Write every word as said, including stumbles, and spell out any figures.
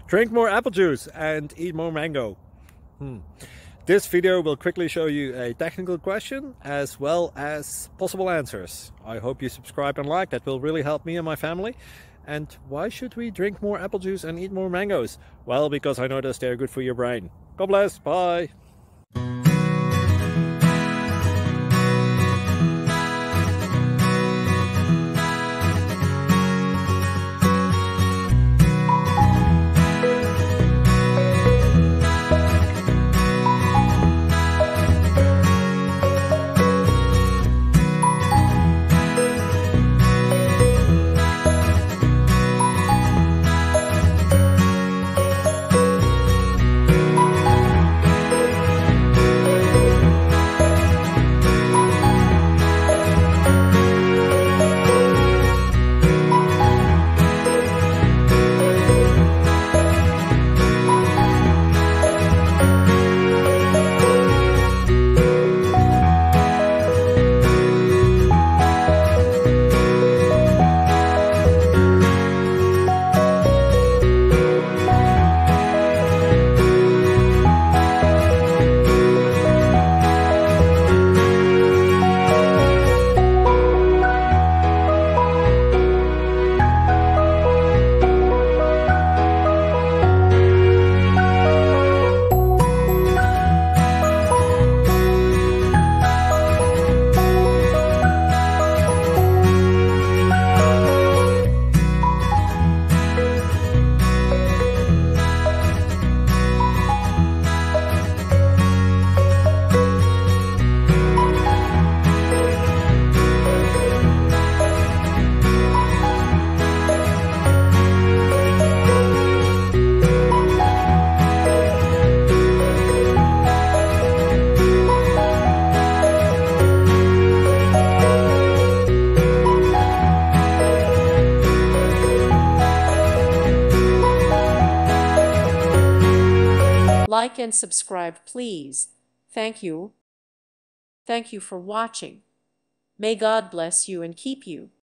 Drink more apple juice and eat more mango. Hmm. This video will quickly show you a technical question as well as possible answers. I hope you subscribe and like, that will really help me and my family. And why should we drink more apple juice and eat more mangoes? Well, because I noticed they're good for your brain. God bless, bye! Like and subscribe, please. Thank you. Thank you for watching. May God bless you and keep you.